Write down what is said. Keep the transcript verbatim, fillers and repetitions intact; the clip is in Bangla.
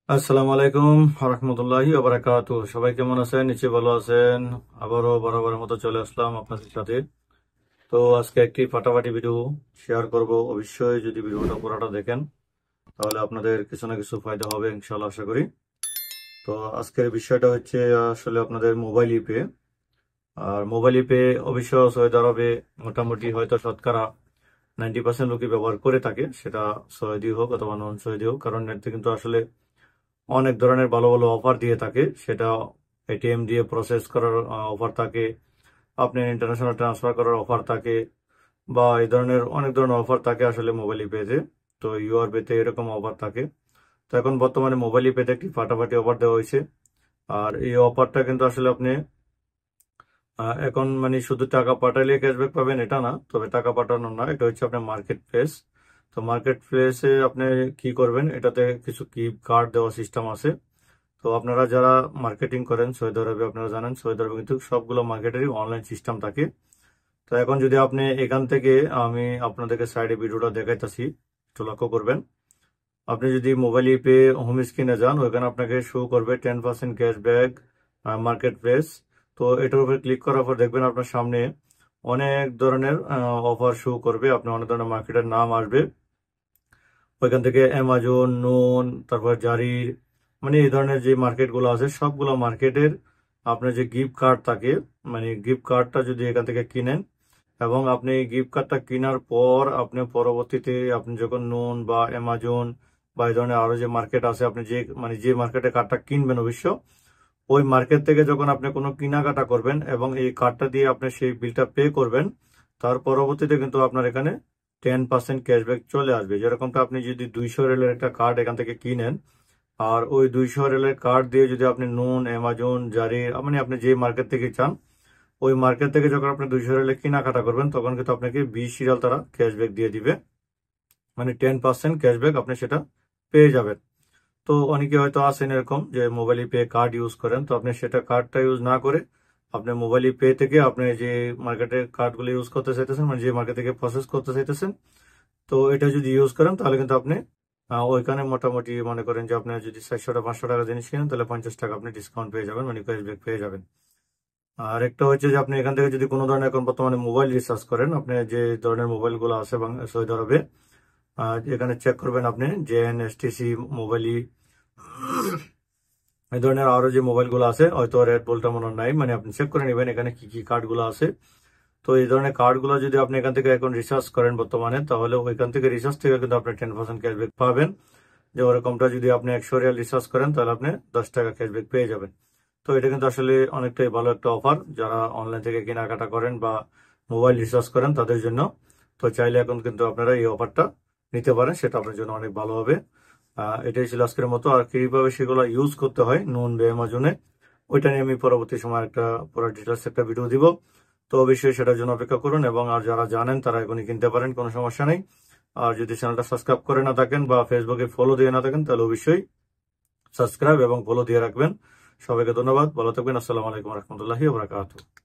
আসসালামু আলাইকুম রহমতুল্লাহি ওয়া বারাকাতুহু। সবাই কেমন আছেন? নিচে ভালো আছেন? আবারও বরাবরের মতো চলে আসলাম আপনাদের সাথে। তো আজকে একটি ফাটাফাটি ভিডিও শেয়ার করব। অবশ্যই যদি ভিডিওটা পুরোটা দেখেন তাহলে আপনাদের কিছু না কিছু ফায়দা হবে ইনশাআল্লাহ, আশা করি। তো আজকের বিষয়টা হচ্ছে আসলে আপনাদের মোবাইল ইপে। আর মোবাইল ইপে অবশ্য সৌদি আরবে মোটামুটি হয়তো শতকরা নাইনটি পার্সেন্ট লোকই ব্যবহার করে থাকে, সেটা সৌদি হোক অথবা নন সৌদি হোক, কারণ এতে কিন্তু আসলে অনেক ধরনের ভালো ভালো অফার দিয়ে থাকে। সেটা এটিএম দিয়ে প্রসেস করার অফার থাকে, আপনি ইন্টারন্যাশনাল ট্রান্সফার করার অফার থাকে, বা এই ধরনের অনেক ধরনের অফার থাকে আসলে মোবাইল পেতে। তো ইউআর পেতে এরকম অফার থাকে। তো এখন বর্তমানে মোবাইল পেতে একটি ফাটাফাটি অফার দেওয়া হয়েছে। আর এই অফারটা কিন্তু আসলে আপনি আহ, এখন মানে শুধু টাকা পাঠাইলে ক্যাশব্যাক পাবেন এটা না, তবে টাকা পাঠানো না, এটা হচ্ছে আপনার মার্কেট প্লেস। তো মার্কেট প্লেসে আপনি কি করবেন, এটাতে কিছু কি কার্ড দেওয়া সিস্টেম আছে। তো আপনারা যারা মার্কেটিং করেন সৌদি আরবে, আপনারা জানেন সৌদি আরবে কিন্তু সবগুলো মার্কেটেরই অনলাইন সিস্টেম থাকে। তো এখন যদি আপনি এখান থেকে, আমি আপনাদেরকে সাইডে ভিডিওটা দেখাইতেছি, একটু লক্ষ্য করবেন। আপনি যদি মোবাইল পে হোম স্ক্রিনে যান, ওইখানে আপনাকে শো করবে ten percent cashback market place. তো এটার উপরে ক্লিক করার পর দেখবেন আপনার সামনে অনেক ধরনের অফার শো করবে, আপনার অনেক ধরনের মার্কেটের নাম আসবে। ওইখান থেকে অ্যামাজন, নুন, তারপর জারির, মানে এই ধরনের যে মার্কেটগুলো আছে সবগুলো মার্কেটের আপনার যে গিফট কার্ড থাকে, মানে গিফট কার্ডটা যদি এখান থেকে কিনেন, এবং আপনি গিফট কার্ডটা কেনার পর আপনি পরবর্তীতে আপনি যখন নুন বা অ্যামাজন বা এই ধরনের আরো যে মার্কেট আছে, আপনি যে মানে যে মার্কেটে কার্ডটা কিনবেন অবশ্য ওই মার্কেট থেকে যখন আপনি কোনো কেনাকাটা করবেন এবং এই কার্ডটা দিয়ে আপনি সেই বিলটা পে করবেন, তার পরবর্তীতে কিন্তু আপনার এখানে টেন পার্সেন্ট ক্যাশব্যাক চলে আসবে। যেরকমটা আপনি যদি দুইশো রেলের একটা কার্ড এখান থেকে কিনেন, আর ওই দুইশো রেলের কার্ড দিয়ে যদি আপনি নুন, অ্যামাজন, জারি, মানে আপনি যে মার্কেট থেকে চান ওই মার্কেট থেকে যখন আপনি দুইশো রেলের কেনাকাটা করবেন, তখন কিন্তু আপনাকে বিশ রিয়াল তারা ক্যাশব্যাক দিয়ে দিবে, মানে টেন পার্সেন্ট ক্যাশব্যাক আপনি সেটা পেয়ে যাবেন। তো অনেকে হয়তো আছেন এরকম যে মোবাইল পে কার্ড ইউজ করেন, তো আপনি সেটা কার্ডটা ইউজ না করে আপনি মোবাইল পে থেকে আপনি যে মার্কেটের কার্ডগুলো ইউজ করতে চাইতেছেন, মানে যে মার্কেট থেকে প্রসেস করতে চাইতেছেন, তো এটা যদি ইউজ করেন তাহলে কিন্তু আপনি আহ, ওইখানে মোটামুটি মনে করেন যে আপনি যদি চারশো টাকা পাঁচশো টাকা জিনিস কিনেন তাহলে পঞ্চাশ টাকা আপনি ডিসকাউন্ট পেয়ে যাবেন, মানে ক্যাশব্যাক পেয়ে যাবেন। আর একটা হচ্ছে যে আপনি এখান থেকে যদি কোনো ধরনের এখন বর্তমানে মোবাইল রিচার্জ করেন, আপনি যে ধরনের মোবাইলগুলো আছে বাং- সৌদি আরবে, আহ, এখানে চেক করবেন আপনি জেএন, এসটিসি, মোবাইল, এই ধরনের আরো যে মোবাইলগুলো আছে, হয়তো রেড বলটা মনে হয় নাই, মানে আপনি চেক করে নেবেন এখানে কি কি কার্ডগুলো আছে। তো এই ধরনের কার্ডগুলো যদি আপনি এখান থেকে এখন রিচার্জ করেন বর্তমানে, তাহলে ওইখান থেকে রিচার্জ থেকে কিন্তু আপনি টেন পার্সেন্ট ক্যাশব্যাক পাবেন। যে ওরকমটা যদি আপনি একশো রিয়াল রিচার্জ করেন তাহলে আপনি দশ টাকা ক্যাশব্যাক পেয়ে যাবেন। তো এটা কিন্তু আসলে অনেকটাই ভালো একটা অফার যারা অনলাইন থেকে কেনাকাটা করেন বা মোবাইল রিচার্জ করেন তাদের জন্য। তো চাইলে এখন কিন্তু আপনারা এই অফারটা নিতে পারেন, সেটা আপনার জন্য অনেক ভালো হবে। আহ এটাই ছিল আজকের মতো। আর কিভাবে সেগুলো ইউজ করতে হয় নুন বে অ্যামাজনে, ওইটা নিয়ে আমি পরবর্তী সময় একটা পুরো ডিটেলস একটা ভিডিও দিব। তো অবশ্যই সেটার জন্য অপেক্ষা করুন, এবং আর যারা জানেন তারা এখনই কিনতে পারেন, কোনো সমস্যা নেই। আর যদি চ্যানেলটা সাবস্ক্রাইব করে না থাকেন বা ফেসবুকে ফলো দিয়ে না থাকেন তাহলে অবশ্যই সাবস্ক্রাইব এবং ফলো দিয়ে রাখবেন। সবাইকে ধন্যবাদ, ভালো থাকবেন। আসসালামু আলাইকুম রহমতুল্লাহি ওয়া বারাকাতুহু।